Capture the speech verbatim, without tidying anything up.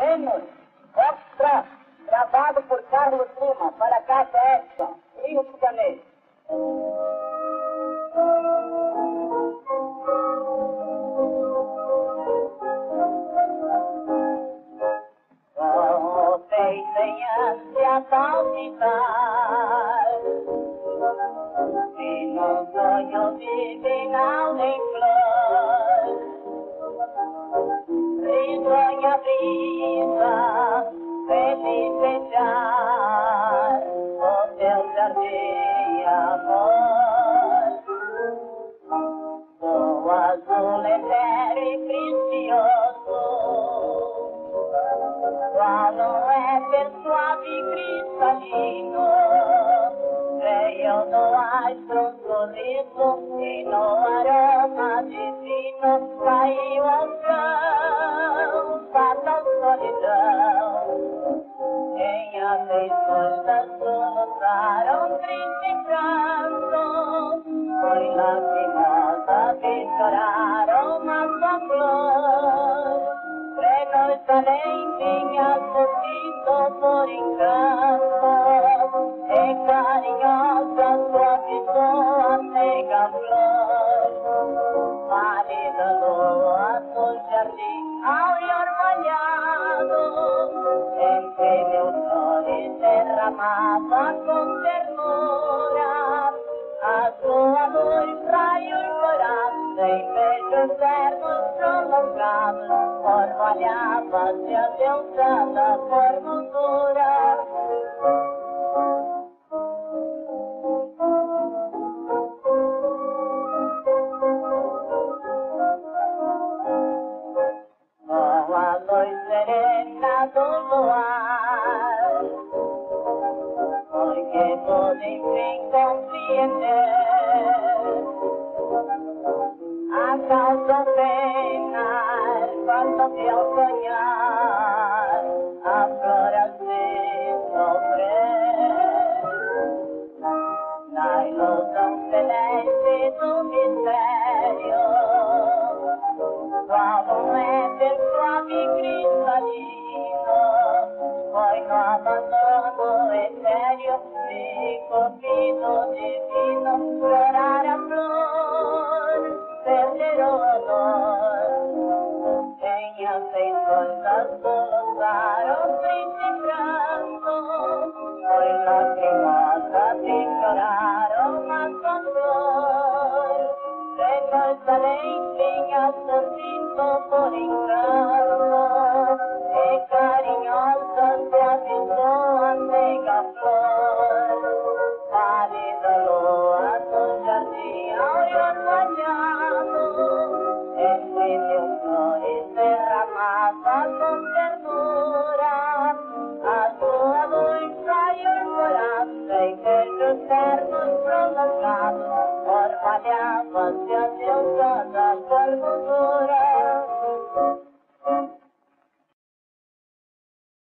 Lemos, Extra, gravado por Carlos Lima, para a Caixa Edson, Rio de Janeiro. Vocês venham se a palpitar, se no sonho vivem nem flor, risonha brisa, felicejar o teu jardim, amor. O azul etéreo e precioso, qual não é suave e cristalino, veio no astro um sorriso e no aroma divino caiu ao chão, fatal solidão. Em afeições da soluçaram triste pranto, foi lacrimosa de chorar uma só flor. Trenos além vinha sorriso por encanto, e carinhosa sua pessoa meiga flor. Pálida lua do jardim ao orvalhado, entre meus flores derramava com ternura a sua luz, raio e coração, em beijos ternos prolongados, orvalhava-se a deusada formosura. Com a luz serena do luar, foi que pude enfim compreender a causa penar, quando vi ao sonhar a flor assim sofrer. Na ilusão celeste do mistério, qual um éter suave e cristalino, foi no abandono etéreo, de cupido divino, chorar a flor, perder o odor. Em afeições da soluçaram triste pranto, foi lacrimosa de chorar uma só flor. Depois além vinha sorriso por encanto, e carinhosa se avisou a meiga flor. Pálida lua do jardim ao orvalhado, entre mil flores derramava com ternura a sua luz, raio e coração, em beijos ternos prolongados, orvalhava-se a deusada formosura.